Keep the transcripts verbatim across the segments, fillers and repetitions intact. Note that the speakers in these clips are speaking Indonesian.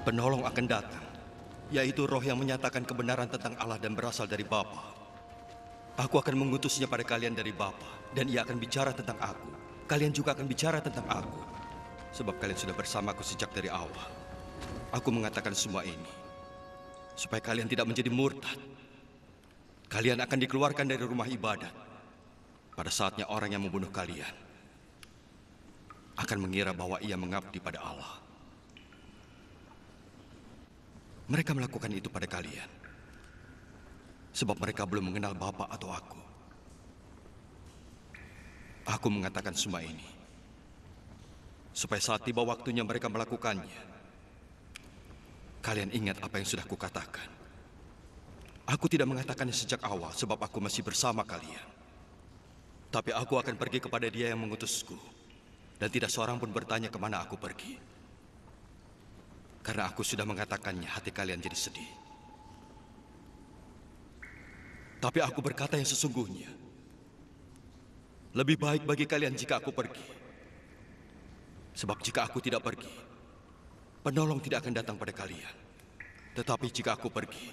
Penolong akan datang, yaitu roh yang menyatakan kebenaran tentang Allah dan berasal dari Bapa. Aku akan mengutusnya pada kalian dari Bapa, dan ia akan bicara tentang aku. Kalian juga akan bicara tentang aku, sebab kalian sudah bersamaku sejak dari awal. Aku mengatakan semua ini, supaya kalian tidak menjadi murtad. Kalian akan dikeluarkan dari rumah ibadat. Pada saatnya orang yang membunuh kalian akan mengira bahwa ia mengabdi pada Allah. Mereka melakukan itu pada kalian, sebab mereka belum mengenal Bapa atau aku. Aku mengatakan semua ini, supaya saat tiba waktunya mereka melakukannya, kalian ingat apa yang sudah kukatakan. Aku tidak mengatakannya sejak awal, sebab aku masih bersama kalian. Tapi aku akan pergi kepada Dia yang mengutusku, dan tidak seorang pun bertanya kemana aku pergi. Karena aku sudah mengatakannya, hati kalian jadi sedih. Tapi aku berkata yang sesungguhnya. Lebih baik bagi kalian jika aku pergi. Sebab jika aku tidak pergi, penolong tidak akan datang pada kalian. Tetapi jika aku pergi,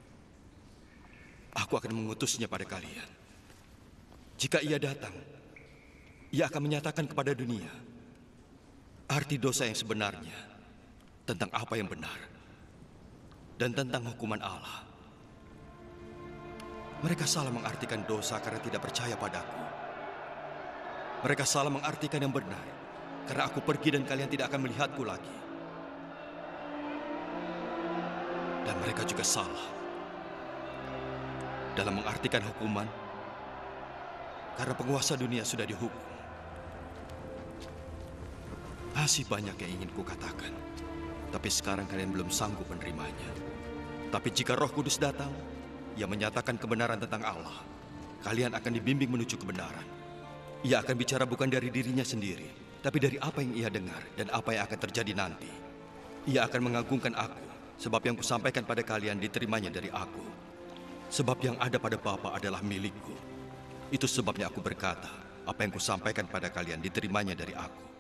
aku akan mengutusnya pada kalian. Jika ia datang, ia akan menyatakan kepada dunia arti dosa yang sebenarnya, tentang apa yang benar, dan tentang hukuman Allah. Mereka salah mengartikan dosa karena tidak percaya padaku. Mereka salah mengartikan yang benar, karena aku pergi dan kalian tidak akan melihatku lagi. Dan mereka juga salah dalam mengartikan hukuman, karena penguasa dunia sudah dihukum. Masih banyak yang ingin kukatakan, tapi sekarang kalian belum sanggup menerimanya. Tapi jika Roh Kudus datang, Ia menyatakan kebenaran tentang Allah, kalian akan dibimbing menuju kebenaran. Ia akan bicara bukan dari dirinya sendiri, tapi dari apa yang ia dengar dan apa yang akan terjadi nanti. Ia akan mengagungkan aku, sebab yang kusampaikan pada kalian diterimanya dari aku. Sebab yang ada pada Bapa adalah milikku. Itu sebabnya aku berkata, apa yang kusampaikan pada kalian diterimanya dari aku.